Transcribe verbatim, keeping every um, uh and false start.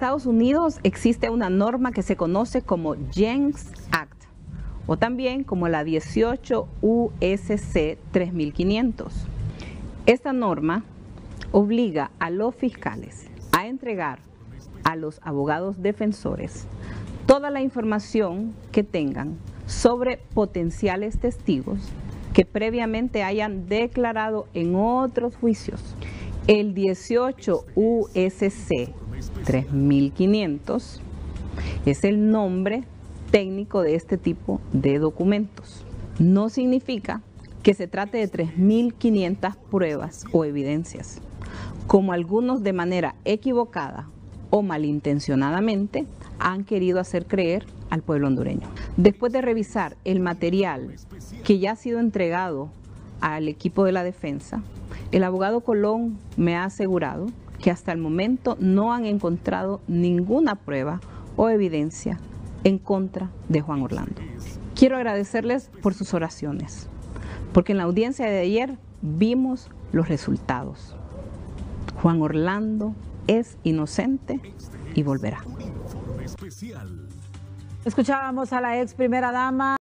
Estados Unidos existe una norma que se conoce como Jenks Act, o también como la dieciocho U S C tres mil quinientos. Esta norma obliga a los fiscales a entregar a los abogados defensores toda la información que tengan sobre potenciales testigos que previamente hayan declarado en otros juicios. El dieciocho U S C tres mil quinientos es el nombre técnico de este tipo de documentos. No significa que se trate de tres mil quinientas pruebas o evidencias, como algunos de manera equivocada o malintencionadamente han querido hacer creer al pueblo hondureño. Después de revisar el material que ya ha sido entregado al equipo de la defensa, el abogado Colón me ha asegurado que hasta el momento no han encontrado ninguna prueba o evidencia en contra de Juan Orlando. Quiero agradecerles por sus oraciones, porque en la audiencia de ayer vimos los resultados. Juan Orlando es inocente y volverá. Escuchábamos a la ex primera dama.